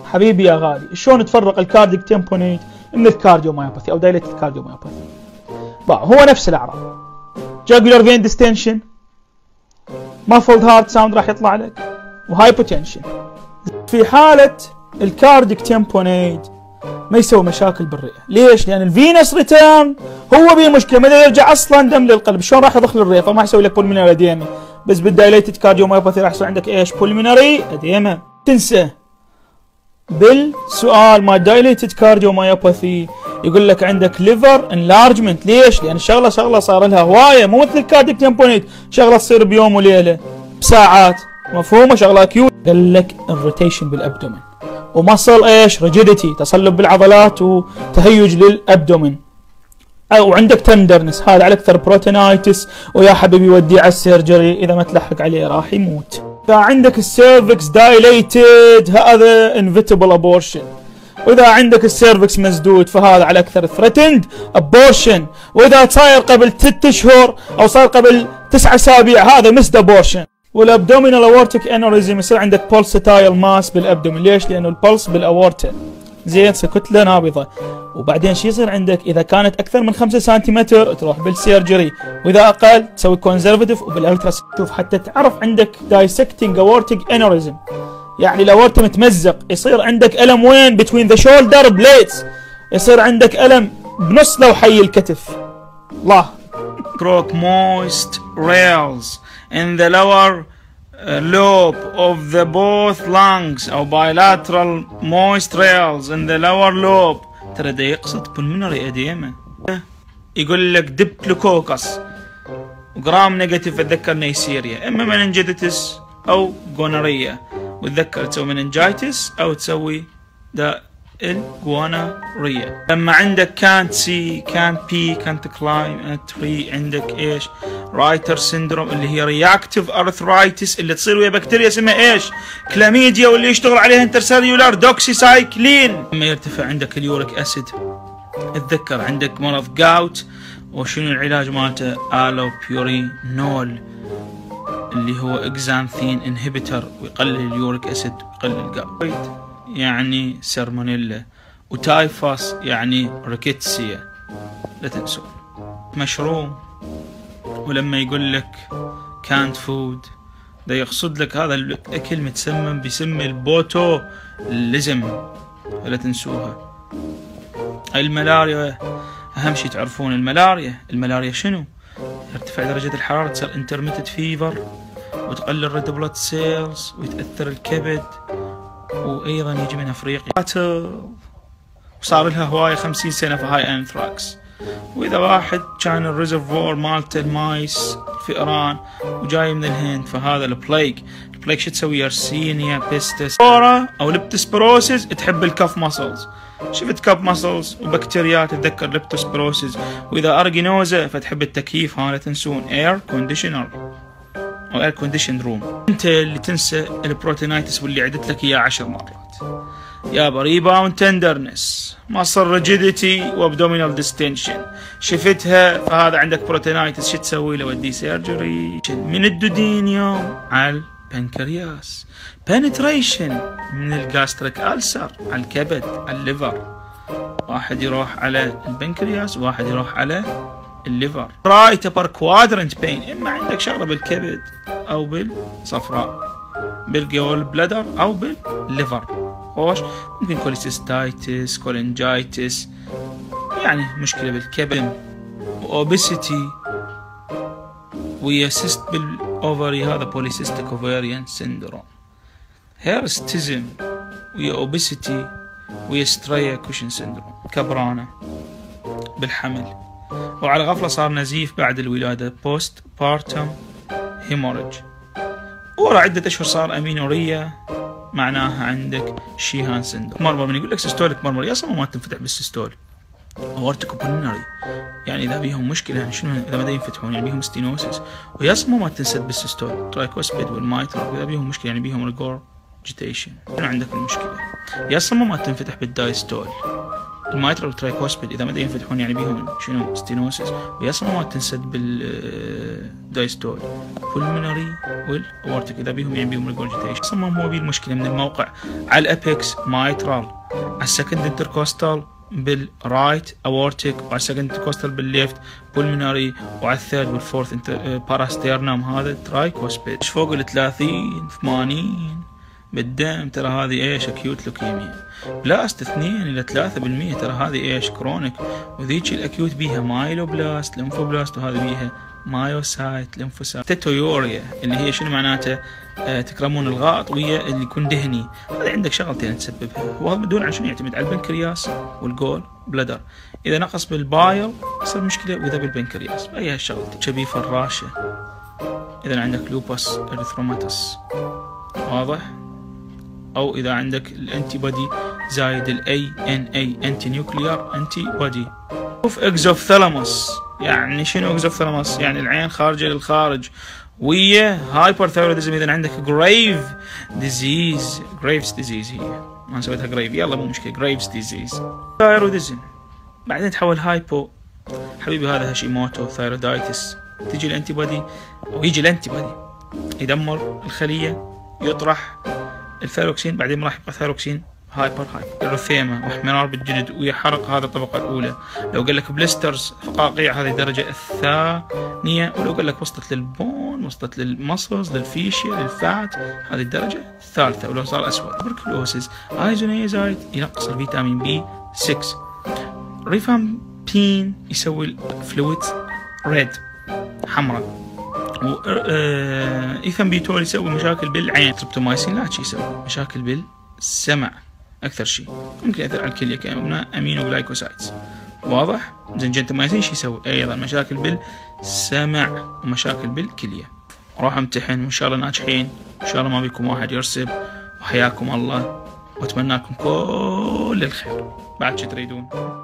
حبيبي يا غالي، شلون تفرق الكارديك تمبونيت من الكارديوميوباثي او دايليتد كارديوميوباثي؟ هو نفس الاعراض، جاجولار فين ديستنشن، muffled heart sound راح يطلع لك، وهايبوتنشن. في حالة الكارديك تمبونيت ما يسوي مشاكل بالرئة، ليش؟ لأن الفينس ريتيرن هو به مشكلة، ما يرجع أصلا دم للقلب، شلون راح يضخ للرئة؟ فما يسوي لك pulmonary edema. بس بالدايليتد كارديوميوباثي راح يصير عندك ايش؟ pulmonary edema. تنسى بالسؤال ما دايليتد كارديوميوباثي يقول لك عندك ليفر انلارجمنت، ليش؟ لأن شغلة صار لها هواية، مو مثل الكارديك تمبونيت شغلة تصير بيوم وليلة بساعات، مفهومة؟ شغلة اكيوت. قال لك الروتيشن بالابدومن، ومصل ايش؟ ريجيديتي، تصلب بالعضلات وتهيج للابدومن. وعندك تندرنس، هذا على اكثر بروتينايتس، ويا حبيبي وديه على السيرجري، اذا ما تلحق عليه راح يموت. اذا عندك السيرفكس دايليتد هذا انفيتبل ابورشن، واذا عندك السيرفكس مسدود فهذا على اكثر ثريتند ابورشن، واذا صاير قبل 6 اشهر او صار قبل 9 اسابيع هذا مسد ابورشن. والابدومينال اورتيك انوريزم يصير عندك بولسيتايل ماس بالابدومين، ليش؟ لانه البلس بالاورتا زين كتله نابضه. وبعدين شو يصير عندك؟ اذا كانت اكثر من 5 سنتيمتر تروح بالسيرجري، واذا اقل تسوي كونزرفتيف وبالالتراس. شوف حتى تعرف عندك دايسكتنج اورتيك انوريزم، يعني الاورتا متمزق، يصير عندك الم وين؟ بتوين ذا شولدر بليتس، يصير عندك الم بنص لوحي الكتف. الله. Stroke moist rails in the lower lobe of the both lungs او bilateral moist rails in the lower lobe. ترى ده يقصد pulmonary edema. يقول لك ديبلوكوكس وجرام نيجاتيف، اتذكر نيسيريا، اما مننجيتس او جونوريا، وتذكر تسوي مننجايتس او تسوي دا الجوانوريا. لما عندك كانت سي كانت بي كانت كلايم تري، عندك ايش؟ رايتر سيندروم اللي هي رياكتيف ارثرايتس اللي تصير ويا بكتيريا اسمها ايش؟ كلاميديا، واللي يشتغل عليها انترسيلولار دوكسيسايكلين. لما يرتفع عندك اليوريك اسيد اتذكر عندك مرض جاوت، وشنو العلاج مالته؟ الوبيورينول اللي هو اكزانثين انهبيتر، ويقلل اليوريك اسيد ويقلل الجاوت. يعني سالمونيلا، وتايفاس يعني ريكيتسيا، لا تنسون. مشروم. ولما يقول لك كانت فود ده يقصد لك هذا الاكل متسمم بسم البوتوليزم، لا تنسوها. الملاريا اهم شيء تعرفون الملاريا شنو؟ يرتفع درجة الحرارة، تصير انترميتد فيفر، وتقلل ريد بلاد سيلز، ويتأثر الكبد، وايضا يجي من افريقيا، وصار لها هواية 50 سنة في هاي انثراكس. واذا واحد كان الريزرفور مالته المايس الفئران وجاي من الهند، فهذا البليك شو تسوي؟ يرسينيا بيستس او لبتسبروسيس، تحب الكف ماسلز. شفت كف ماسلز وبكتيريات تتذكر لبتسبروسيس. واذا ارجينوزا فتحب التكييف، لا تنسون اير كونديشنر او اير كونديشن روم. انت اللي تنسى البروتينايتس واللي عدت لك اياه 10 مرات. يابا ريباوند تندرنس، مصل ريجيديتي، وابدومينال ديستنشن، شفتها فهذا عندك بروتينايتس، شو تسوي له؟ ودي سيرجري. من الدودينيوم على البنكرياس، بنتريشن من الجاستريك ألسر على الكبد على الليفر. واحد يروح على البنكرياس وواحد يروح على الليفر. رايت ابر كوادرنت بين، اما عندك شغله بالكبد او بالصفراء، بالجول بلادر او بالليفر. خوش، ممكن كوليسيستايتس، كولينجايتس، يعني مشكله بالكبد، واوبيسيتي، ويا سيست بالاوفري، هذا بوليسيستيك اوفريان سيندروم. هيرستيزم، ويا اوبيسيتي، ويا ستريا كوشن سيندروم. كبرانه بالحمل، وعلى غفلة صار نزيف بعد الولادة، بوست بارتم هيموريج. ورا عدة أشهر صار أمينوريا، معناها عندك شيهان سندروم. مرمر من يقول لك سيستوليك مرمر، يا صمم ما تنفتح بالسيستول. اورتيكو بولمونري، يعني إذا بيهم مشكلة، يعني شنو إذا ما ينفتحون؟ يعني بيهم ستينوسيس. ويا صمم ما تنسد بالسيستول. ترايكوسبيد والمايترال، إذا بيهم مشكلة يعني بيهم ريجورجيتيشن. شنو عندك المشكلة؟ يا صمم ما تنفتح بالدايستول. المايترال ترايكوسبيد اذا ما ينفتحون يعني بيهم شنو ستينوسيس، ويا صمامات تنسد بالدايستول. بولمونري والاورتيك اذا بيهم يعني بيهم ريجورجيتيشن. صمام هو بيه المشكله من الموقع على الابيكس مايترال، على السكند انتركوستال بالرايت اورتيك، وعلى السكند انتركوستال بالليفت بولمونري، وعلى الثيرد والفورث باراستيرنم هذا ترايكوسبيد. فوق ال 30 80 بالدم ترى هذه ايش؟ اكيوت لوكيميا. بلاست 2 إلى 3% ترى هذه ايش؟ كرونيك. وذيك الاكيوت بيها مايلوبلاست ليمفوبلاست، وهذه بيها مايوسايت ليمفوسايت. تيتويوريا اللي هي شنو معناته؟ تكرمون الغائط ويا اللي يكون دهني. هذا عندك شغلتين تسببها، وهذا بدون عن شنو يعتمد على البنكرياس والجول بلادر. اذا نقص بالبايل يصير مشكله، واذا بالبنكرياس اي هالشغلتين. شبيه فراشه اذا عندك لوباس اريثروماتس، واضح؟ او اذا عندك الانتي بودي زايد الاي ان اي انتي نيوكليار انتي بودي. شوف اكزوفثالاموس، يعني شنو اكزوفثالاموس؟ يعني العين خارجه للخارج، ويا هايبرثايروديزم اذا عندك جريف ديزيز. جريفز ديزيز هي، ما سويتها جريف، يلا مو مشكله، جريفز ديزيز ثايروديزم. بعدين تحول هايبو، حبيبي هذا هاشيموتو ثايرودايتس. تجي الانتي بودي او يجي الانتي بودي يدمر الخليه، يطرح الثايروكسين، بعدين راح يبقى ثايروكسين هايبر إرثيما واحمرار بالجلد ويحرق، هذا الطبقة الأولى. لو قال لك بليسترز فقاقيع هذه الدرجة الثانية. ولو قال لك وصلت للبون، وصلت للمصلز، للفيشيا، للفات، هذه الدرجة الثالثة. ولو صار أسود تبركلوسيس ايزونيازايد ينقص الفيتامين بي 6. ريفامبين يسوي الفلويد ريد حمراء. ايثامبيتول يسوي مشاكل بالعين. تريبتومايسين لا يسوي مشاكل بالسمع اكثر شيء، ممكن ياثر على الكليه كامينو امينوغلايكوسايدز، واضح؟ زين جنتامايسين شو يسوي؟ ايضا مشاكل بالسمع ومشاكل بالكليه. روح امتحن وان شاء الله ناجحين، ان شاء الله ما بيكم واحد يرسب، وحياكم الله واتمنى لكم كل الخير. بعد شو تريدون؟